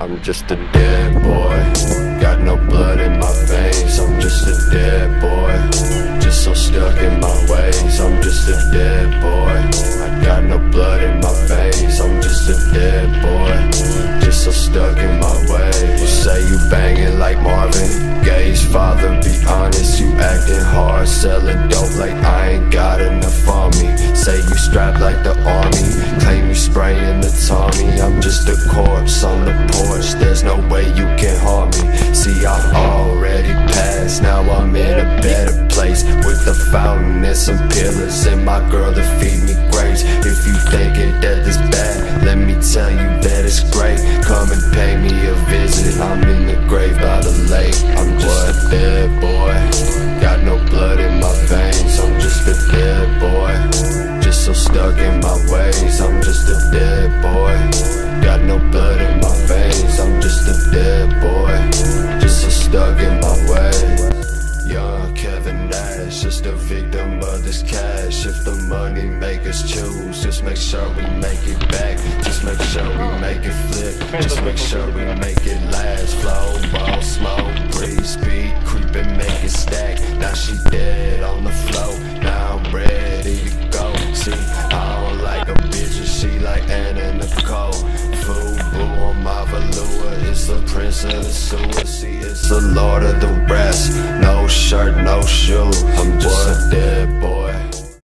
I'm just a dead boy, got no blood in my veins. I'm just a dead boy, just so stuck in my ways. I'm just a dead boy, I got no blood in my veins. I'm just a dead boy, just so stuck in my ways. You say you banging like Marvin Gaye's father, be honest, you acting hard, selling dope like I ain't got enough on me. Say you strapped like the army, claim you spraying the Tommy. I'm just a corpse on the porch, there's no way you can harm me. See, I already passed, now I'm in a better place, with a fountain and some pillars, and my girl to feed me grapes. If you thinking that this bad, let me tell you that it's great. Come and pay me a visit, I'm in the grave by the lake. I'm just a dead boy, got no blood in my veins. I'm just a dead boy, just so stuck in my ways. I'm just a dead boy, got no blood in my veins. I'm just a dead boy, just so stuck in my ways. Young Kevin Nash, just a victim of this cash. If the money make us choose, just make sure we make it back. Just make sure we make it flip, just make sure we make it last. Flow, ball, smoke, breathe, speed, creep and make it stack. Now she dead on the floor, now I'm ready to go. See, I don't like a bitch, and she like Anna Nicole. Fubu on my velour, it's the prince of the sewer. See, it's the lord of the rest, no shirt, no shoe. I'm just a dead boy.